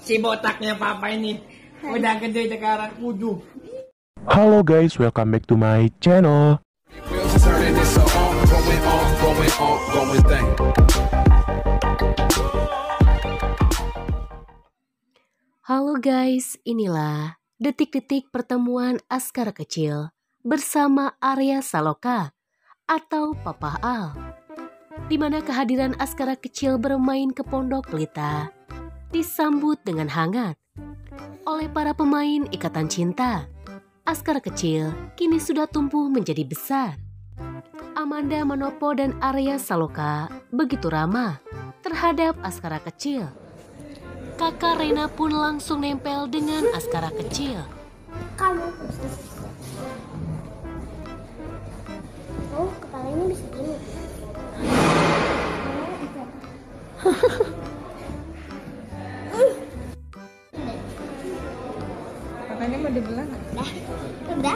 Si botaknya papa ini udah gede sekarang kudu. Halo guys, welcome back to my channel. Halo guys, inilah detik-detik pertemuan Askara kecil bersama Arya Saloka atau Papa Al, di mana kehadiran Askara kecil bermain ke Pondok Pelita disambut dengan hangat oleh para pemain Ikatan Cinta. Askara kecil kini sudah tumbuh menjadi besar. Amanda Manopo dan Arya Saloka begitu ramah terhadap Askara kecil. Kakak Rena pun langsung nempel dengan Askara kecil. Kamu. Oh, kepalanya bisa gini. Makanya mau dibelah nggak? Udah.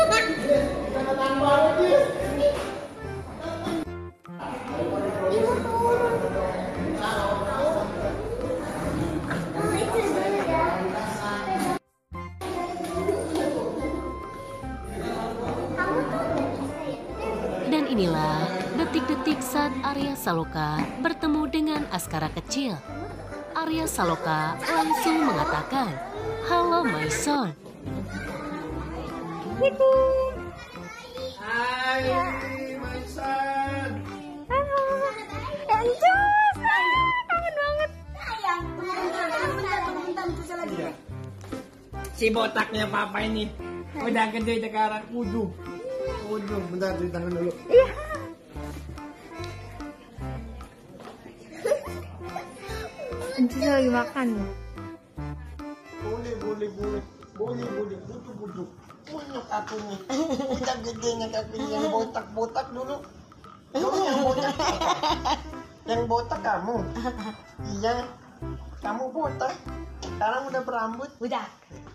Dan inilah detik-detik saat Arya Saloka bertemu dengan Askara kecil. Arya Saloka langsung mengatakan, "Halo my son." Hai, my son. Encus, kangen banget. Si botaknya papa ini udah gede sekarang kudu. Bentar di tangan dulu. Iya. Encus lagi makan. Boleh, butuh. Punya kakinya, udah gedenya kakinya yang botak dulu. Dulu yang botak kamu. Iya, kamu botak. Sekarang udah berambut. Udah.